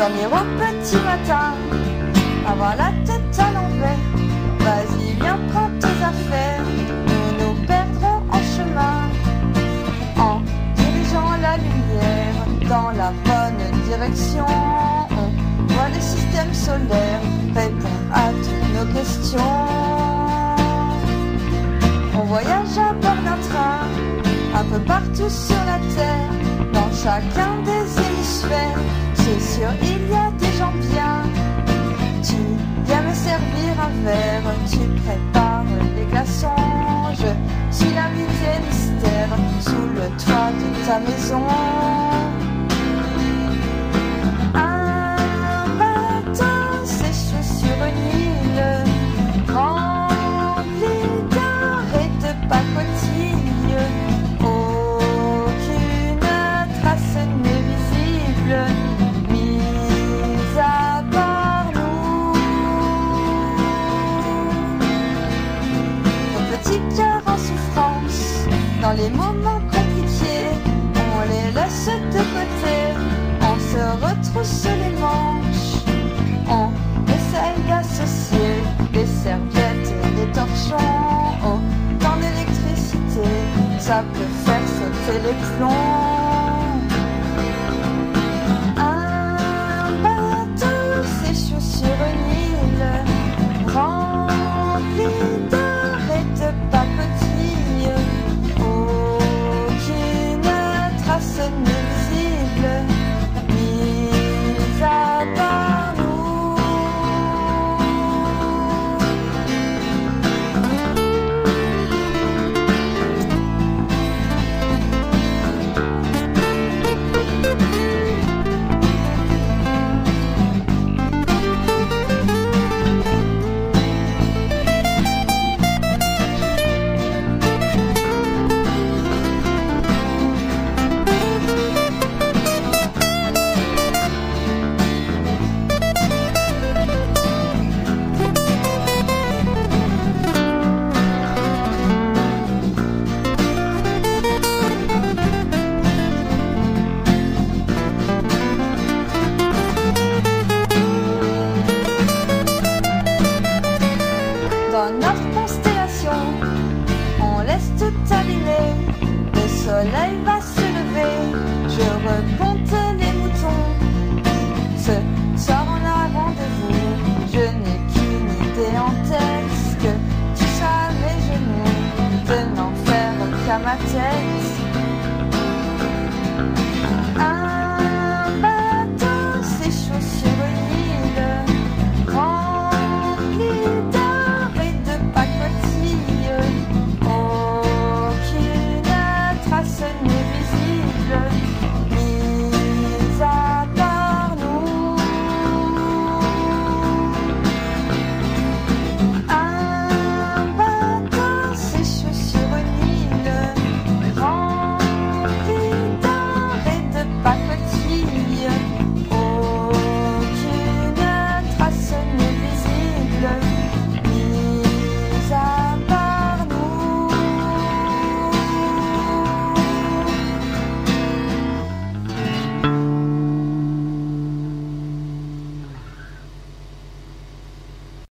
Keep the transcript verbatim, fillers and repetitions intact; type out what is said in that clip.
dormir au petit matin, avoir la tête à l'envers. Vas-y, viens, prends tes affaires, nous nous perdrons en chemin, en dirigeant la lumière dans la bonne direction. On voit le système solaire répond à toutes nos questions. On voyage à bord d'un train, un peu partout sur la terre, dans chacun des hémisphères. C'est sûr, il y a des gens bien. Tu viens me servir un verre, tu prépares les glaçons. Je suis l'invité mystère sous le toit de ta maison. Un bateau s'échoue sur une île remplie d'or et de pacotilles. Aucune trace n'est visible, mise à part nous. Nos petits cœurs en souffrance, dans les moments compliqués, on les laisse de côté, on se retrousse les manches, on essaye d'associer les serviettes et les torchons. Oh, tant d'électricité, ça peut faire sauter les plombs. Un bateau s'échoue sur une île remplie d'or et de pacotilles. Aucune trace n'est visible, mise à part nous. Dans notre constellation, on laisse tout allumer. Le soleil va se lever, je recompte les moutons. Ce soir on a rendez-vous, je n'ai qu'une idée en tête, que tu seras à mes genoux, de n'en faire qu'à ma tête. Un